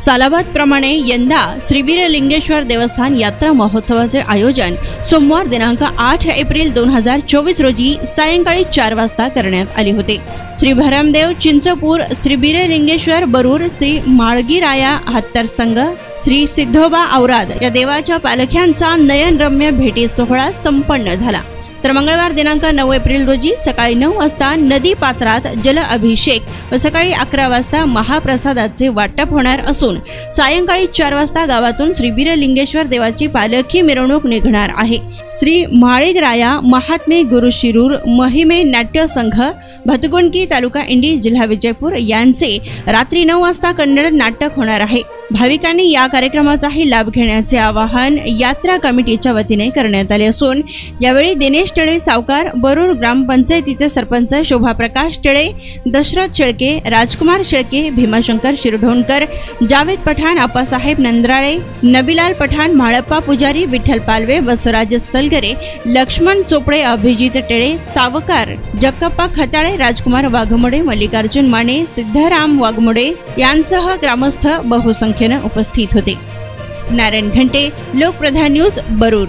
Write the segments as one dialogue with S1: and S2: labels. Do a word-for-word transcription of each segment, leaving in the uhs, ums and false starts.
S1: सालाबाद प्रमाणे यंदा श्री बीरलिंगेश्वर देवस्थान यात्रा महोत्सवाचे आयोजन सोमवार दिनांक आठ एप्रिल दोन हजार चोवीस रोजी सायंकाळी चार वाजता करण्यात आले होते। श्री भरमदेव चिंचपूर, श्री बीरलिंगेश्वर बरूर, श्री माळगीराया हत्तर संघ, श्री सिद्धोबा औराद या देवाच्या पालख्यांचा नयनरम्य भेटी सोहळा संपन्न झाला। तर मंगळवार दिनांक नऊ एप्रिल रोजी सकाळी नऊ वाजता नदी पात्रात जल अभिषेक व सकाळी अकरा वाजता महाप्रसादाचे वाटप होणार असून सायंकाळी चार वाजता गावातून श्री बीरलिंगेश्वर देवाची पालखी मिरवणूक निघणार आहे। श्री माळीगराया महात्मे गुरु शिरूर महिमे नाट्य संघ भतगुंडकी तालुका इंडी जिल्हा विजयपूर यांचे रात्री नऊ वाजता कन्नड नाटक होणार आहे। भाविकांनी या कार्यक्रमाचाही लाभ घेण्याचे आवाहन यात्रा कमिटीच्या वतीने करण्यात आले असून यावेळी दिनेश टेळे सावकार, बरूर ग्रामपंचायतीचे सरपंच शोभा प्रकाश टेळे, दशरथ शेळके, राजकुमार शेळके, भीमाशंकर शिरढोणकर, जावेद पठाण, आप्पासाहेब नंद्राळे, नबीलाल पठाण, म्हाळप्पा पुजारी, विठ्ठल पालवे, बसवराज सलगरे, लक्ष्मण चोपडे, अभिजित टेळे सावकार, जक्कप्पा खताळे, राजकुमार वाघमोडे, मल्लिकार्जुन माने, सिद्धराम वाघमोडे यांसह ग्रामस्थ बहुसंख्येने उपस्थित होते। नारायण घंटे, लोकप्रधान न्यूज, बरूर।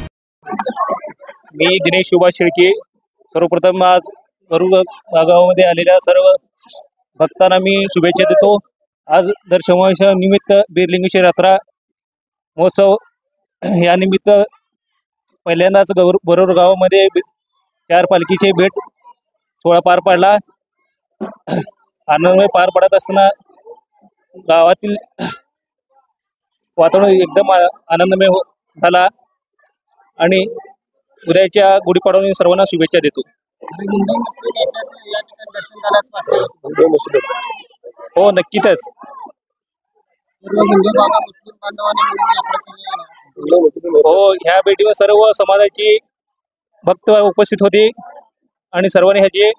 S2: मी दिनेश सुभाष शेळके। सर्वप्रथम आज बरूर गावामध्ये आलेल्या सर्व भक्तांना मी शुभेच्छा देतो। आज दर्शनाच्या निमित्त बीरलिंगेश्वर यात्रा महोत्सव या निमित्त पहिल्यांदाच बरूर गावामध्ये चार पालखीचे भेट सोहळा पार पडला। आनंदमय पार पडत असताना गावातील वातावरण एकदम आनंदमय झाला आणि उद्याच्या गुढीपाडव्याच्या सर्वांना शुभेच्छा देतो। हो नक्कीच। हो ह्या भेटीवर सर्व समाजाची भक्त उपस्थित होते आणि सर्वांनी ह्याचे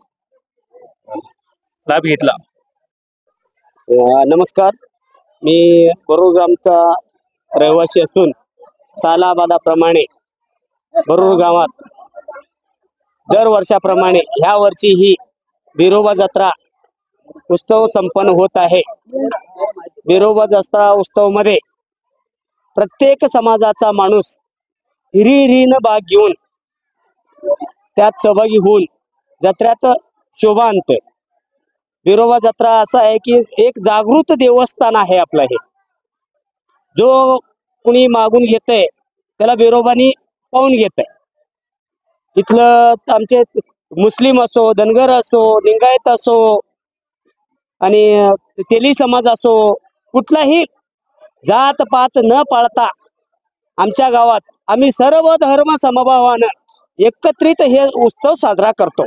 S2: लाभ घेतला।
S3: नमस्कार, मी बरूर ग्रामचा रहिवासी असून सालाबादाप्रमाणे बरूर गावात दर वर्षाप्रमाणे ह्या वर्षी ही बिरोबा जत्रा उत्सव संपन्न होत आहे। बिरोबा जत्रा उत्सव मध्ये प्रत्येक समाजाचा माणूस हिरिहिरीनं भाग घेऊन त्यात सहभागी होऊन जत्रेत शोभा आणतोय। बिरोबा जत्रा असं आहे की एक जागृत देवस्थान आहे आपलं हे। जो कुणी मागून घेतय त्याला बिरोबानी पाहून घेतय। इथलं आमचे मुस्लिम असो, धनगर असो, लिंगायत असो आणि तेली समाज असो, कुठलाही जात पात न पाळता आमच्या गावात आम्ही सर्व धर्म समभावानं एकत्रित हे उत्सव साजरा करतो।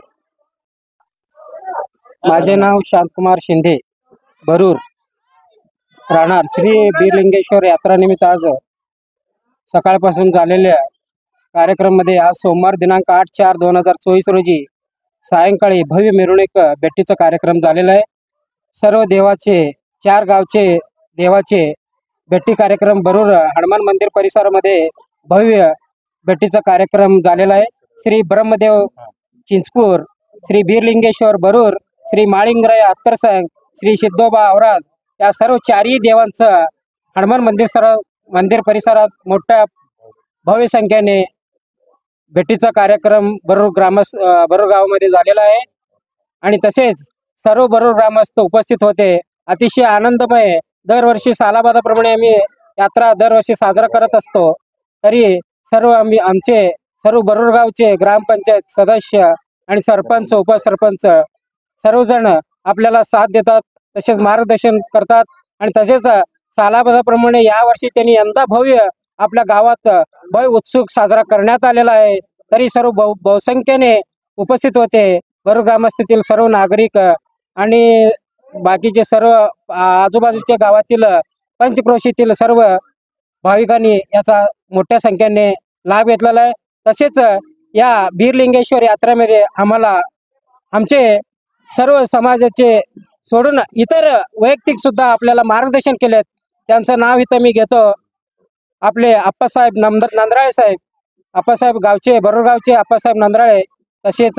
S4: माझे नाव शांतकुमार शिंदे, बरूर, राहणार श्री बीरलिंगेश्वर यात्रा निमित्त आज सकाळपासून झालेल्या कार्यक्रम मध्ये आज सोमवार दिनांक आठ चार दोन हजार चोवीस रोजी सायंकाळी भव्य मिरवणूक भेटीचा कार्यक्रम झालेला आहे। सर्व देवाचे चार गावचे देवाचे भेटी कार्यक्रम बरूर हनुमान मंदिर परिसरामध्ये भव्य भेटीचा कार्यक्रम झालेला आहे। श्री ब्रह्मदेव चिंचपूर, श्री बीरलिंगेश्वर बरूर, श्री माळीगराया हत्तर संघ, श्री सिद्धोबा औराद या सर्व चारही देवांचं हनुमान मंदिर सर मंदिर परिसरात मोठ्या भव्य संख्येने भेटीचा कार्यक्रम बरूर ग्रामस्थ बरूर गावामध्ये झालेला आहे आणि तसेच सर्व बरूर ग्रामस्थ उपस्थित होते। अतिशय आनंदमय दरवर्षी सालाबादाप्रमाणे आम्ही यात्रा दरवर्षी साजरा करत असतो। तरी सर्व आम्ही आमचे सर्व बरूर गावचे ग्रामपंचायत सदस्य आणि सरपंच, उपसरपंच सर्वजण आपल्याला साथ देतात, तसेच मार्गदर्शन करतात आणि तसेच सालाबादाप्रमाणे यावर्षी त्यांनी यंदा भव्य आपल्या गावात भव्य उत्सुक साजरा करण्यात आलेला आहे। तरी सर्व बहु बहुसंख्येने उपस्थित होते। बरूर ग्रामस्थातील सर्व नागरिक आणि बाकीचे सर्व आजूबाजूच्या गावातील पंचक्रोशीतील सर्व भाविकांनी याचा मोठ्या संख्येने लाभ घेतलेला आहे। तसेच या बीरलिंगेश्वर यात्रेमध्ये आम्हाला आमचे सर्व समाजाचे सोडून इतर वैयक्तिक सुद्धा आपल्याला मार्गदर्शन केलेत। त्यांचं नाव इथं मी घेतो। आपले आप्पासाहेब नंद नंद्राळे साहेब, आप्पासाहेब गावचे बरूर गावचे आप्पासाहेब नंद्राळे, तसेच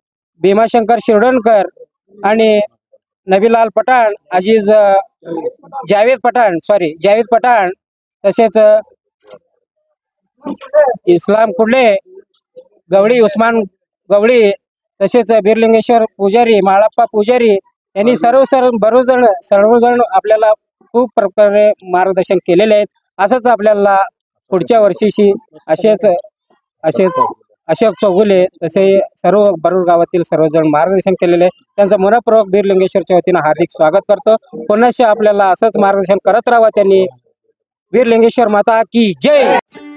S4: भीमाशंकर शिरढोणकर आणि नबीलाल पठाण, अजीज जावेद पठाण सॉरी जावेद पठाण तसेच इस्लाम कुडले गवळी उस्मान गवळी तसेच बिरलिंगेश्वर पुजारी माळप्पा पुजारी यांनी सर्व सर्व बरोजण सर्वजण आपल्याला खूप प्रकारे मार्गदर्शन केलेले आहेत. असंच आपल्याला पुढच्या वर्षीशी असेच असेच अशोक चौगुले तसे सर्व बरूर गावातील सर्वजण मार्गदर्शन केलेले आहे. त्यांचं मनपूर्वक बिरलिंगेश्वरच्या वतीनं हार्दिक स्वागत करतो. पुन्हा आपल्याला असंच मार्गदर्शन करत राहावं त्यांनी. बिरलिंगेश्वर माता की जय.